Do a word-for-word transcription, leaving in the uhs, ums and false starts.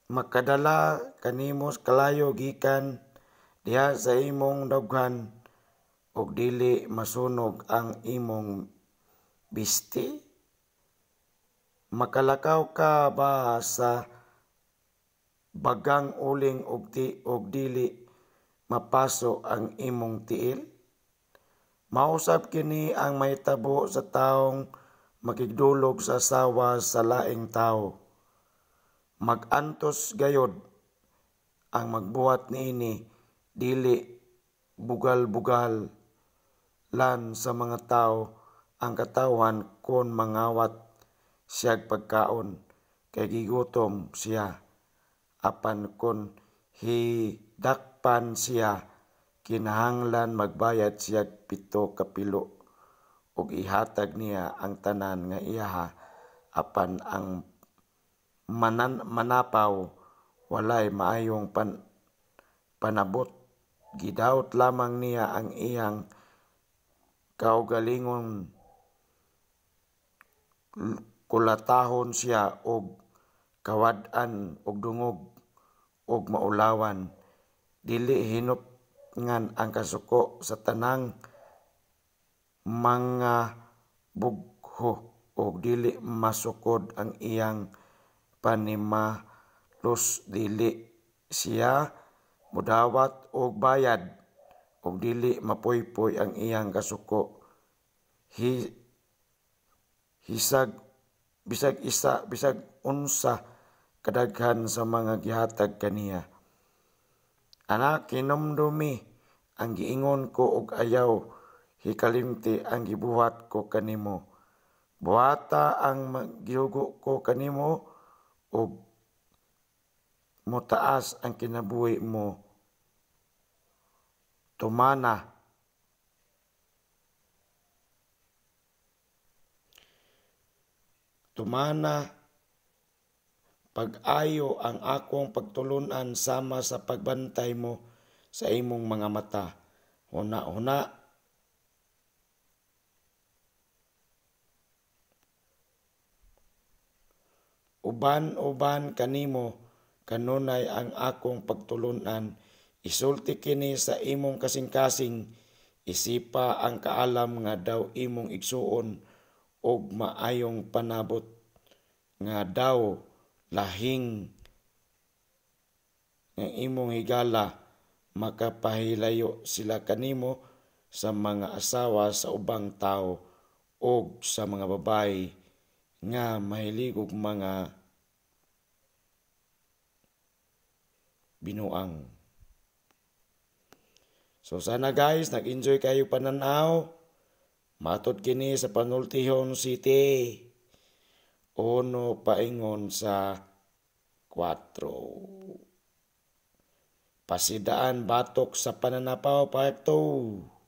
makadala kanimos kalayo gikan diha sa imong daghan ug dili masunog ang imong bisti? Makalakaw ka ba sa bagang uling ug ti ug dili mapaso ang imong tiil? Mausab kini ang mahitabo sa taong makigdulog sa asawa sa laing tawo. Mag-antos gayod ang magbuhat niini dili bugal-bugal lan sa mga tawo ang katawan kon mangawat siyag pagkaon kay gigutom siya, apan kon hidakpan siya kinahanglan magbayad siya pito ka pilo ug ihatag niya ang tanan nga iyaha, apan ang manan manapaw walay maayong pan, panabot. Gidawat lamang niya ang iyang kaugalingon, kulatahon siya og kawad-an og dungog og maulawan. Dili hinupngan ang kasuko sa tanang mga bugho og dili masukod ang iyang panimalos. Dili siya mudawat og bayad ug dili mapuypoy ang iyang kasuko. Hi, hisag bisag isa bisag unsa kadaghan sa mga gihatag kaniya. Anak, hinumdumi ang giingon ko og ayaw hikalimti ang gibuhat ko kanimo. Buhata ang gihugo ko kanimo ug motaas ang kinabuhi mo. Tumana. Tumana pag-ayo ang akong pagtulunan sama sa pagbantay mo sa imong mga mata. Huna-huna uban-uban kanimo kanunay ang akong pagtulunan. Isulti kini sa imong kasing-kasing, isipa ang kaalam nga daw imong igsuon og maayong panabot nga daw lahing nga imong higala makapahilayo sila kanimo sa mga asawa sa ubang tao og sa mga babayi nga mahilig og mga binuang. So sana guys, nag-enjoy kayo pananaw. Matod kini sa Panultihon City. Uno paingon sa kwatro. Pasidaan batok sa pananapaw pa ito.